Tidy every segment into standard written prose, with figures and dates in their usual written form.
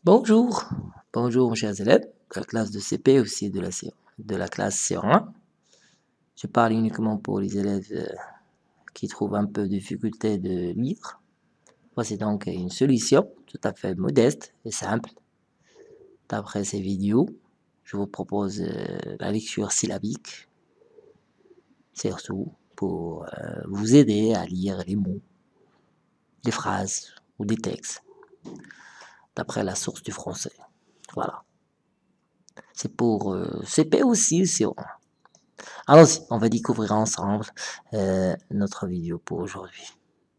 Bonjour, bonjour mes chers élèves de la classe de CP aussi de la classe C1. Je parle uniquement pour les élèves qui trouvent un peu de difficulté de lire. Voici donc une solution tout à fait modeste et simple. D'après ces vidéos, je vous propose la lecture syllabique, surtout pour vous aider à lire les mots, les phrases ou des textes, d'après la source du français. Voilà. C'est pour CP aussi, C1. Allons-y, on va découvrir ensemble notre vidéo pour aujourd'hui.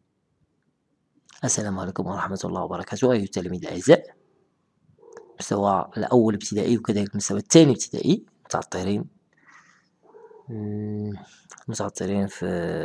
السلام عليكم ورحمة الله وبركاته أيها التلاميذ الأعزاء، المستوى الأول ابتدائي وكذلك المستوى الثاني ابتدائي متعطرين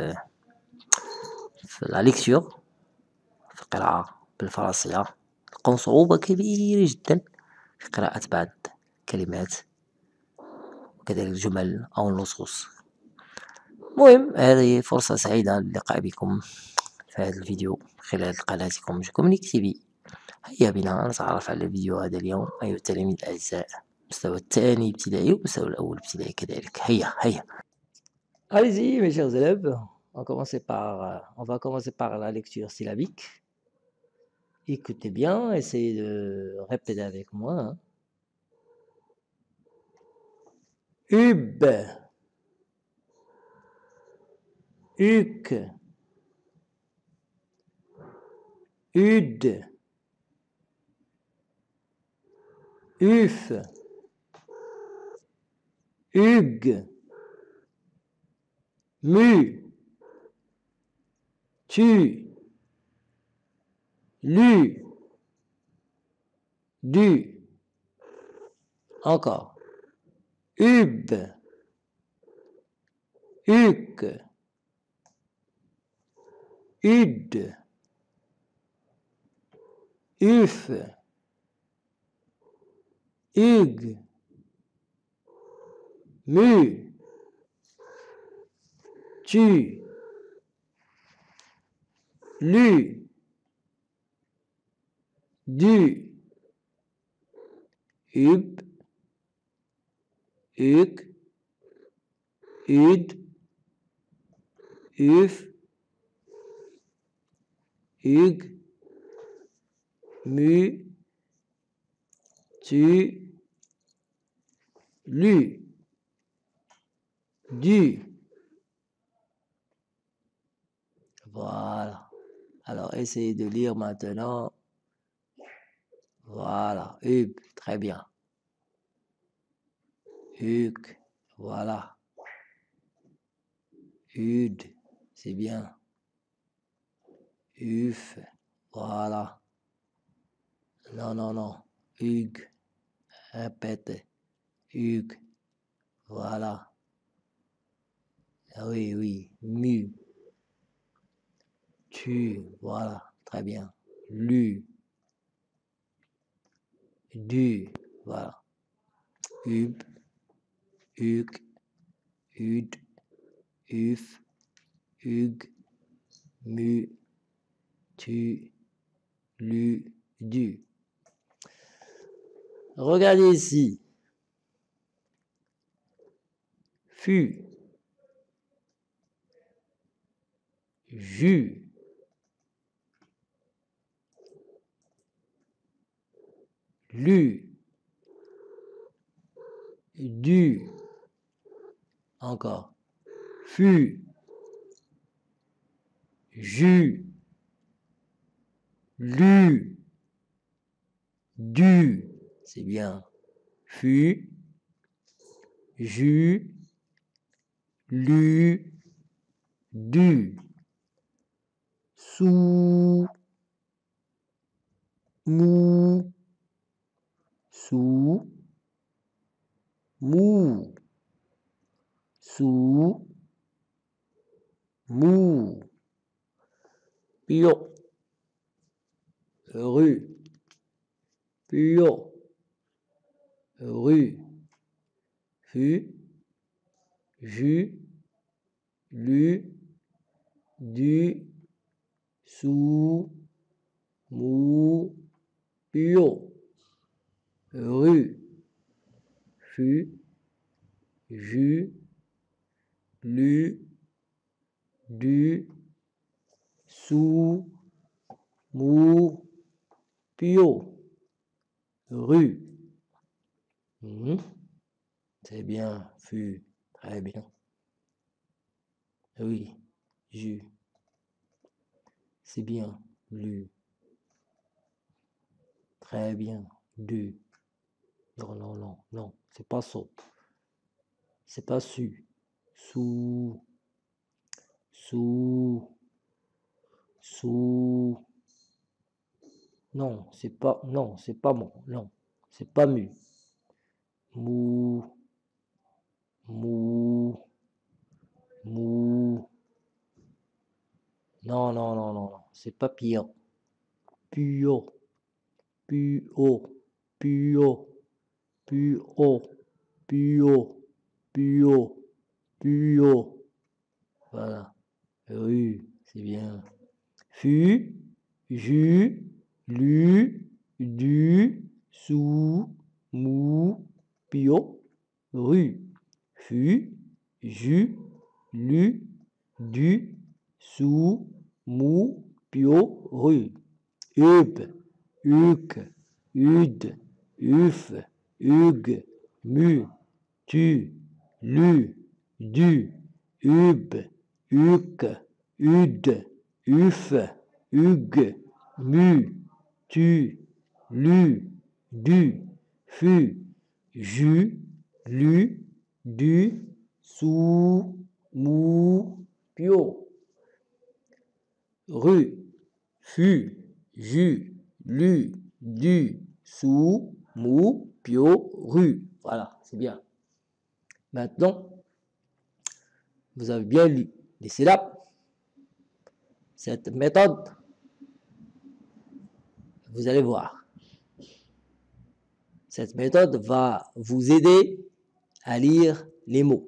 في لا ليكتور، في القراءة بالفرنسية. لقون صعوبة كبيرة جدا في قراءة بعض الكلمات وكذلك الجمل أو النصوص. المهم هذه فرصة سعيدة للقاء بكم في هذا الفيديو خلال قناتكم جوكومنيك تي في. هيا بنا نتعرف على الفيديو هذا اليوم أيها التلاميذ الأعزاء، المستوى الثاني ابتدائي والمستوى الأول ابتدائي كذلك. هيا. Allez-y mes chers élèves, on va commencer par la lecture syllabique. Écoutez bien, essayez de répéter avec moi. Ub, uk, ud, uf, ug, mu, tu, lu, du. Encore. Ub, uk, ud, uf, ug, mu, tu, lu, du, ub, uk, ud, uf, ug, mu, tu, lu, du. Voilà. Alors, essayez de lire maintenant. Voilà. Ub, très bien. Uk, voilà. Ud, c'est bien. Uf, voilà. Non. Ug, répète. Ug, voilà. Oui. Mu. Tu, voilà. Très bien. Lu. Du, voilà. Ub, uk, ud, uf, ug, mu, tu, lu, du. Regardez ici. Fut, jus, lu, du. Encore. Fut, jus, lu, du. C'est bien. Fut, jus, lu, du. Sous, mou, sous, mou, sous, mou. Pion, rue, pion, rue. Fut, jus, lu, du, sous, mou, pion. rue, fut, jus, lu, du, sous, mou, pio, rue. C'est bien, fut, très bien. Oui, jus. C'est bien, lu. Très bien, du. Non, non, non, non, c'est pas ça. C'est pas su. Sous, sous, sous. Non, c'est pas bon. Non, c'est pas mu. Mou, mou, mou. Non, non, non, non, non, c'est pas pire. Puo, puo, puo, puo, puo, puo, puo. Voilà. Rue, c'est bien. Fut, jus, lu, du, sous, mou, pio, rue. Fut, jus, lu, du, sous, mou, pio, rue. Up, uc, ud, uf, ug, mu, tu, lu, du, ub, uc, ud, uf, ug, mu, tu, lu, du, fu, jus, lu, du, sous, mou, pio. Rue, fut, jus, lu, du, sous, mou, pio, rue. Voilà, c'est bien. Maintenant, vous avez bien lu les syllabes. Cette méthode, vous allez voir. Cette méthode va vous aider à lire les mots.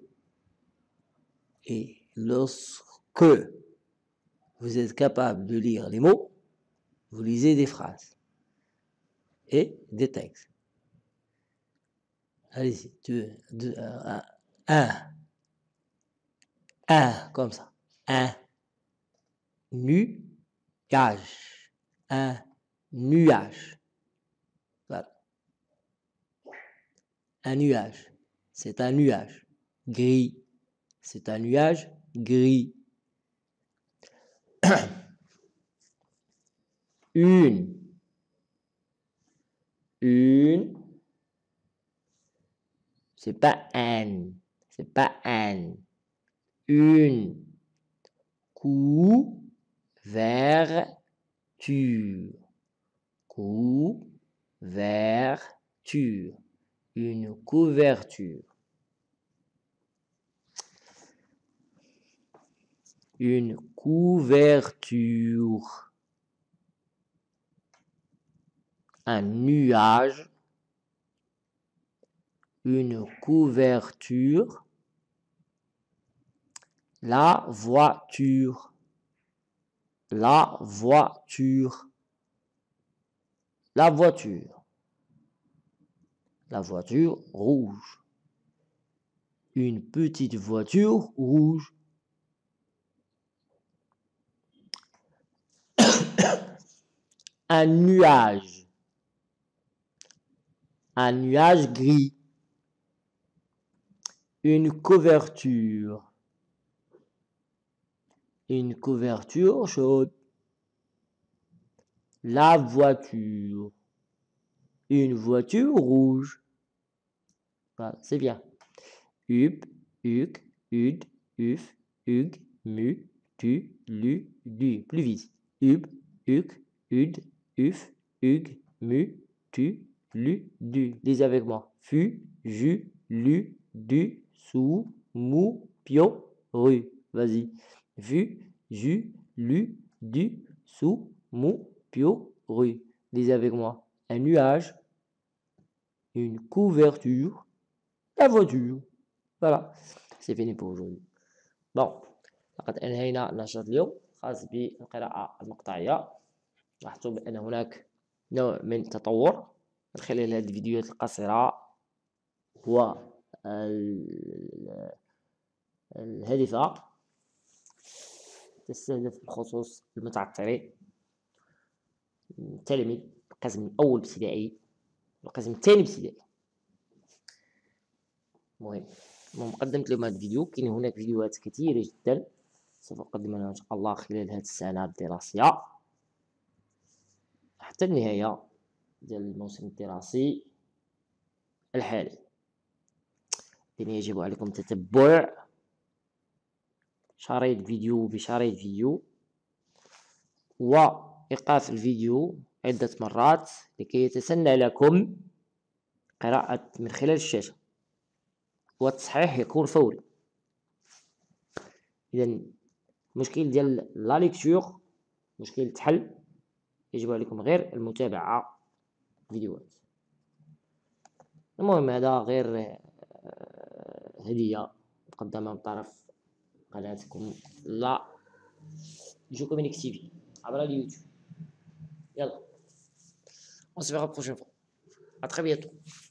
Et lorsque vous êtes capable de lire les mots, vous lisez des phrases et des textes. Allez-y, un, comme ça. Un nuage. Un nuage. Voilà. Un nuage. C'est un nuage gris. C'est un nuage gris. Une. C'est pas un. C'est pas un. Une. Couverture. Couverture. Une couverture. Une couverture. Un nuage. Une couverture. La voiture. La voiture. La voiture. La voiture rouge. Une petite voiture rouge. Un nuage. Un nuage gris. Une couverture. Une couverture chaude. La voiture. Une voiture rouge. Voilà, c'est bien. Up, uc, ud, uf, ug, mu, tu, lu, du. Plus vite. Up, uc, ud, uf, ug, mu, tu, lu, du. Lisez avec moi. Fu, jus, lu, du, sous, mou, pio, rue. Vas-y. Fu, jus, lu, du, sous, mou, pio, rue. Lisez avec moi. Un nuage, une couverture, la voiture. Voilà, c'est fini pour aujourd'hui. bon لقد أنهينا النشاط اليوم خاص بالقراءة المقطعية. لاحظتوا بأن هناك نوع من التطور من خلال هذه الفيديوهات القصيرة الهادفة، تستهدف بخصوص المتعثرين، التلاميذ القسم الأول ابتدائي والقسم الثاني ابتدائي. المهم قدمت لهم هذا الفيديو. كاين هناك فيديوهات كثيرة جدا سوف أقدمها لهم إن شاء الله خلال هذه السنة الدراسية حتى النهاية ديال الموسم الدراسي الحالي. إذن يجب عليكم تتبع شريط فيديو بشريط فيديو وإيقاف الفيديو عدة مرات لكي يتسنى لكم قراءة من خلال الشاشة، والتصحيح يكون فوري. إذن المشكل ديال لا ليكتور مشكل تحل، يجب عليكم غير المتابعة فيديوهات. المهم هذا غير هدية مقدمة من طرف قناتكم لا جو كومينيك تي في عبر اليوتيوب. يلا on se verra prochaine fois. À très bientôt.